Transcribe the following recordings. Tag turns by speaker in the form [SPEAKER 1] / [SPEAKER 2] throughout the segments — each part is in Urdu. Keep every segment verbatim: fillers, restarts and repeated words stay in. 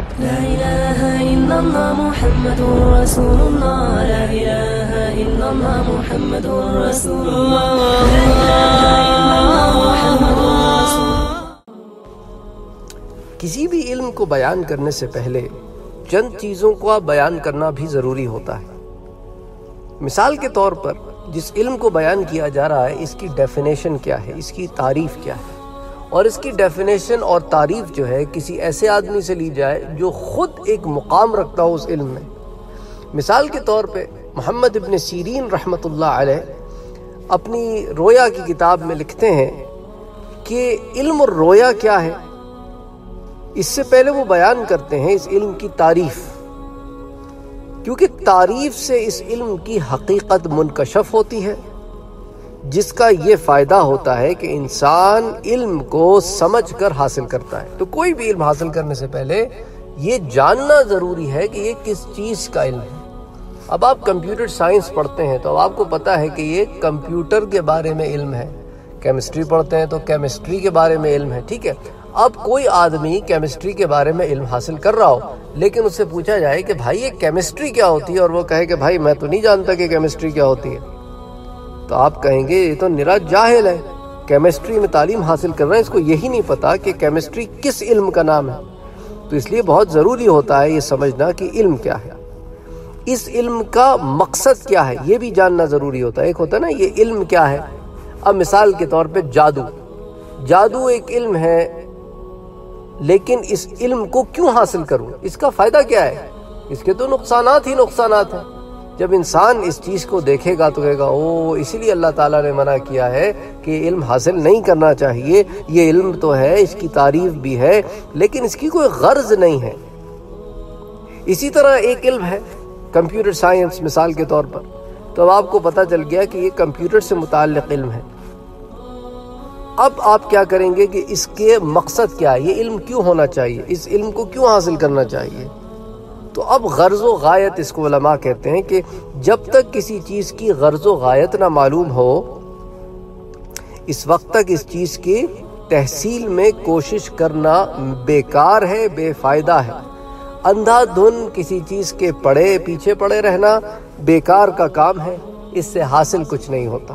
[SPEAKER 1] لا إله إلا الله محمد رسول الله لا إله إلا الله محمد رسول الله لا إله إلا الله محمد رسول الله۔
[SPEAKER 2] کسی بھی علم کو بیان کرنے سے پہلے چند چیزوں کو بیان کرنا بھی ضروری ہوتا ہے۔ مثال کے طور پر جس علم کو بیان کیا جا رہا ہے اس کی ڈیفینیشن کیا ہے، اس کی تعریف کیا ہے، اور اس کی ڈیفینیشن اور تعریف جو ہے کسی ایسے آدمی سے لی جائے جو خود ایک مقام رکھتا ہو اس علم میں۔ مثال کے طور پہ محمد ابن سیرین رحمۃ اللہ علیہ اپنی رویا کی کتاب میں لکھتے ہیں کہ علم الرویا کیا ہے۔ اس سے پہلے وہ بیان کرتے ہیں اس علم کی تعریف، کیونکہ تعریف سے اس علم کی حقیقت منکشف ہوتی ہے، جس کا یہ فائدہ ہوتا ہے کہ انسان علم کو سمجھ کر حاصل کرتا ہے۔ تو کوئی بھی علم حاصل کرنے سے پہلے یہ جاننا ضروری ہے کہ یہ کس چیز کا علم ہے۔ اب آپ کمپیوٹر سائنس پڑھتے ہیں تو اب آپ کو پتہ ہے کہ یہ کمپیوٹر کے بارے میں علم ہے، کیمسٹری پڑھتے ہیں تو کیمسٹری کے بارے میں علم ہے، ٹھیک ہے۔ اب کوئی آدمی کیمسٹری کے بارے میں علم حاصل کر رہا ہو لیکن اس سے پوچھا جائے کہ بھائی یہ کیمسٹری کیا ہوتی ہے، اور وہ کہے کہ بھائی میں تو نہیں جانتا کہ کیمسٹری کیا ہوتی ہے، تو آپ کہیں گے یہ تو نرا جاہل ہے، کیمسٹری میں تعلیم حاصل کر رہا ہے، اس کو یہی نہیں پتا کہ کیمسٹری کس علم کا نام ہے۔ تو اس لیے بہت ضروری ہوتا ہے یہ سمجھنا کہ علم کیا ہے، اس علم کا مقصد کیا ہے یہ بھی جاننا ضروری ہوتا ہے۔ ایک ہوتا ہے نا یہ علم کیا ہے۔ اب مثال کے طور پہ جادو جادو ایک علم ہے، لیکن اس علم کو کیوں حاصل کروں، اس کا فائدہ کیا ہے؟ اس کے تو نقصانات ہی نقصانات ہیں۔ جب انسان اس چیز کو دیکھے گا تو کہے گا او اسی لیے اللہ تعالیٰ نے منع کیا ہے کہ علم حاصل نہیں کرنا چاہیے، یہ علم تو ہے، اس کی تعریف بھی ہے، لیکن اس کی کوئی غرض نہیں ہے۔ اسی طرح ایک علم ہے کمپیوٹر سائنس مثال کے طور پر، تو اب آپ کو پتہ چل گیا کہ یہ کمپیوٹر سے متعلق علم ہے۔ اب آپ کیا کریں گے کہ اس کے مقصد کیا ہے، یہ علم کیوں ہونا چاہیے، اس علم کو کیوں حاصل کرنا چاہیے۔ تو اب غرض و غایت اس کو علماء کہتے ہیں کہ جب تک کسی چیز کی غرض و غایت نہ معلوم ہو اس وقت تک اس چیز کی تحصیل میں کوشش کرنا بیکار ہے، بے فائدہ ہے۔ اندھا دھن کسی چیز کے پڑے پیچھے پڑے رہنا بیکار کا کام ہے، اس سے حاصل کچھ نہیں ہوتا۔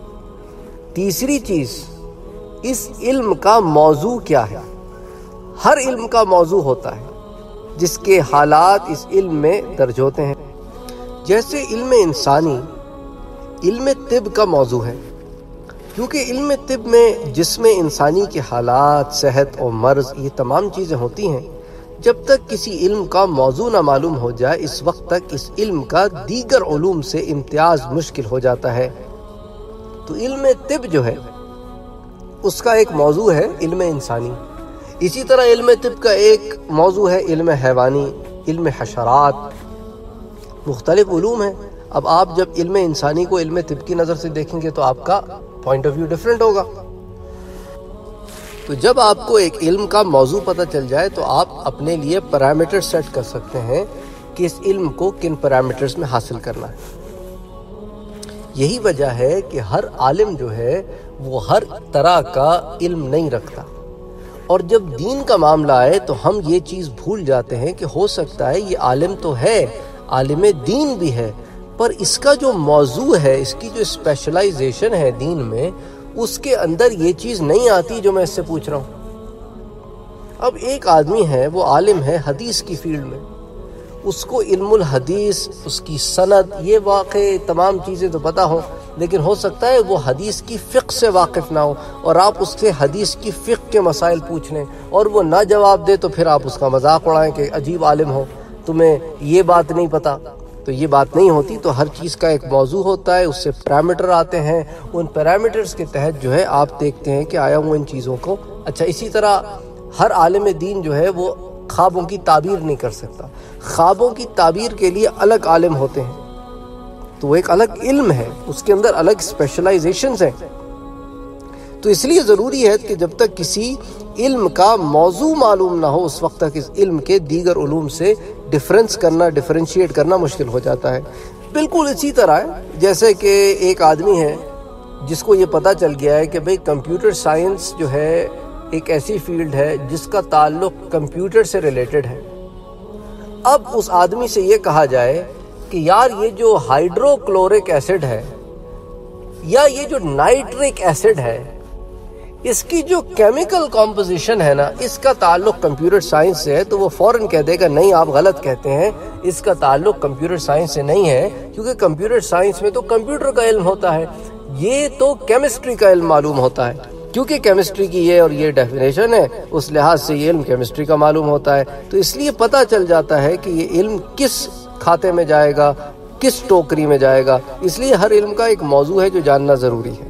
[SPEAKER 2] تیسری چیز، اس علم کا موضوع کیا ہے۔ ہر علم کا موضوع ہوتا ہے جس کے حالات اس علم میں درج ہوتے ہیں۔ جیسے علم انسانی علم طب کا موضوع ہے، کیونکہ علم طب میں جسم انسانی کے حالات، صحت اور مرض یہ تمام چیزیں ہوتی ہیں۔ جب تک کسی علم کا موضوع نہ معلوم ہو جائے اس وقت تک اس علم کا دیگر علوم سے امتیاز مشکل ہو جاتا ہے۔ تو علم طب جو ہے اس کا ایک موضوع ہے علم انسانی۔ اسی طرح علم طب کا ایک موضوع ہے علم حیوانی، علم حشرات، مختلف علوم ہیں۔ اب آپ جب علم انسانی کو علم طب کی نظر سے دیکھیں گے تو آپ کا پوائنٹ آف ویو ڈیفرنٹ ہوگا۔ تو جب آپ کو ایک علم کا موضوع پتہ چل جائے تو آپ اپنے لیے پیرامیٹر سیٹ کر سکتے ہیں کہ اس علم کو کن پیرامیٹرز میں حاصل کرنا ہے۔ یہی وجہ ہے کہ ہر عالم جو ہے وہ ہر طرح کا علم نہیں رکھتا، اور جب دین کا معاملہ آئے تو ہم یہ چیز بھول جاتے ہیں کہ ہو سکتا ہے یہ عالم تو ہے، عالم دین بھی ہے، پر اس کا جو موضوع ہے، اس کی جو اسپیشلائزیشن ہے دین میں، اس کے اندر یہ چیز نہیں آتی جو میں اس سے پوچھ رہا ہوں۔ اب ایک آدمی ہے وہ عالم ہے حدیث کی فیلڈ میں، اس کو علم الحدیث، اس کی سند، یہ واقع تمام چیزیں تو پتہ ہوں، لیکن ہو سکتا ہے وہ حدیث کی فقہ سے واقف نہ ہو، اور آپ اس سے حدیث کی فقہ کے مسائل پوچھ لیں اور وہ نہ جواب دے تو پھر آپ اس کا مذاق اڑائیں کہ عجیب عالم ہو، تمہیں یہ بات نہیں پتہ۔ تو یہ بات نہیں ہوتی۔ تو ہر چیز کا ایک موضوع ہوتا ہے، اس سے پیرامیٹر آتے ہیں، ان پیرامیٹرز کے تحت جو ہے آپ دیکھتے ہیں کہ آیا ہوں ان چیزوں کو۔ اچھا، اسی طرح ہر عالم دین جو ہے وہ خوابوں کی تعبیر نہیں کر سکتا، خوابوں کی تعبیر کے لیے الگ عالم ہوتے ہیں، تو وہ ایک الگ علم ہے، اس کے اندر الگ اسپیشلائزیشنز ہیں۔ تو اس لیے ضروری ہے کہ جب تک کسی علم کا موضوع معلوم نہ ہو اس وقت تک اس علم کے دیگر علوم سے ڈفرینس کرنا، ڈفرینشیٹ کرنا مشکل ہو جاتا ہے۔ بالکل اسی طرح ہے جیسے کہ ایک آدمی ہے جس کو یہ پتہ چل گیا ہے کہ بھئی کمپیوٹر سائنس جو ہے ایک ایسی فیلڈ ہے جس کا تعلق کمپیوٹر سے ریلیٹڈ ہے، اب اس آدمی سے یہ کہا جائے کہ یار یہ جو ہائیڈرو کلورک ایسڈ ہے یا یہ جو نائٹرک ایسڈ ہے، اس کی جو کیمیکل کمپوزیشن ہے نا، اس کا تعلق کمپیوٹر سائنس سے ہے، تو وہ فوراً کہہ دے گا نہیں آپ غلط کہتے ہیں، اس کا تعلق کمپیوٹر سائنس سے نہیں ہے، کیونکہ کمپیوٹر سائنس میں تو کمپیوٹر کا علم ہوتا ہے، یہ تو کیمسٹری کا علم معلوم ہوتا ہے، کیونکہ کیمسٹری کی یہ اور یہ ڈیفینیشن ہے، اس لحاظ سے یہ علم کیمسٹری کا معلوم ہوتا ہے۔ تو اس لیے پتہ چل جاتا ہے کہ یہ علم کس کھاتے میں جائے گا، کس ٹوکری میں جائے گا، اس لیے ہر علم کا ایک موضوع ہے جو جاننا ضروری ہے۔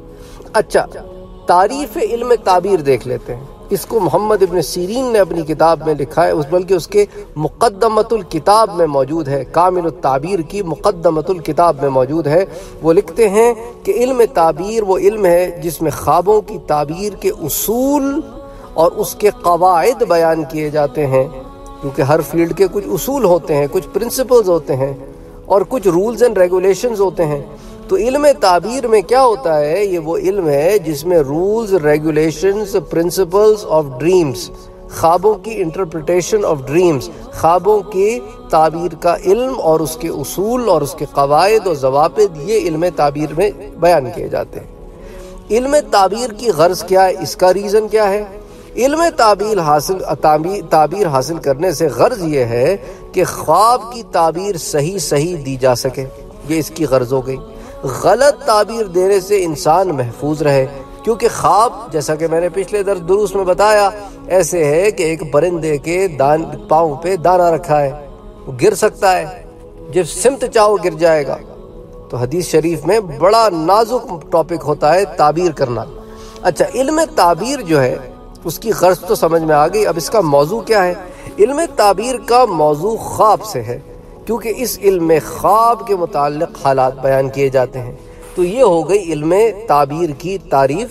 [SPEAKER 2] اچھا، تعریف علم تعبیر دیکھ لیتے ہیں۔ اس کو محمد ابن سیرین نے اپنی کتاب میں لکھا ہے، اس بلکہ اس کے مقدمۃ الکتاب میں موجود ہے، کامل التعبیر کی مقدمۃ الکتاب میں موجود ہے۔ وہ لکھتے ہیں کہ علم تعبیر وہ علم ہے جس میں خوابوں کی تعبیر کے اصول اور اس کے قواعد بیان کیے جاتے ہیں، کیونکہ ہر فیلڈ کے کچھ اصول ہوتے ہیں، کچھ پرنسپلز ہوتے ہیں اور کچھ رولز اینڈ ریگولیشنز ہوتے ہیں۔ تو علم تعبیر میں کیا ہوتا ہے؟ یہ وہ علم ہے جس میں rules, regulations, principles of dreams, خوابوں کی انٹرپریٹیشن آف ڈریمز، خوابوں کی تعبیر کا علم اور اس کے اصول اور اس کے قواعد اور ضوابط، یہ علم تعبیر میں بیان کیے جاتے ہیں۔ علم تعبیر کی غرض کیا ہے؟ اس کا ریزن کیا ہے؟ علم تعبیر حاصل تعبیر حاصل کرنے سے غرض یہ ہے کہ خواب کی تعبیر صحیح صحیح دی جا سکے، یہ اس کی غرض ہو گئی۔ غلط تعبیر دینے سے انسان محفوظ رہے، کیونکہ خواب جیسا کہ میں نے پچھلے درس دروس میں بتایا ایسے ہے کہ ایک پرندے کے دان پاؤں پہ دانہ رکھا ہے، وہ گر سکتا ہے، جب سمت چاہو گر جائے گا۔ تو حدیث شریف میں بڑا نازک ٹاپک ہوتا ہے تعبیر کرنا۔ اچھا، علم تعبیر جو ہے اس کی غرض تو سمجھ میں آ گئی، اب اس کا موضوع کیا ہے؟ علم تعبیر کا موضوع خواب سے ہے، کیونکہ اس علم میں خواب کے متعلق حالات بیان کیے جاتے ہیں۔ تو یہ ہو گئی علم تعبیر کی تعریف،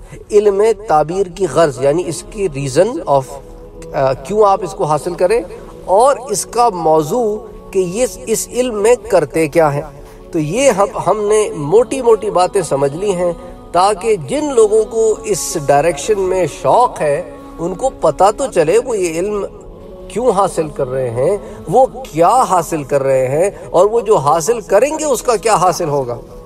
[SPEAKER 2] علم تعبیر کی غرض یعنی اس کی ریزن آف کیوں آپ اس کو حاصل کریں، اور اس کا موضوع کہ یہ اس علم میں کرتے کیا ہیں۔ تو یہ ہم ہم نے موٹی موٹی باتیں سمجھ لی ہیں، تاکہ جن لوگوں کو اس ڈائریکشن میں شوق ہے ان کو پتہ تو چلے وہ یہ علم کیوں حاصل کر رہے ہیں، وہ کیا حاصل کر رہے ہیں، اور وہ جو حاصل کریں گے اس کا کیا حاصل ہوگا۔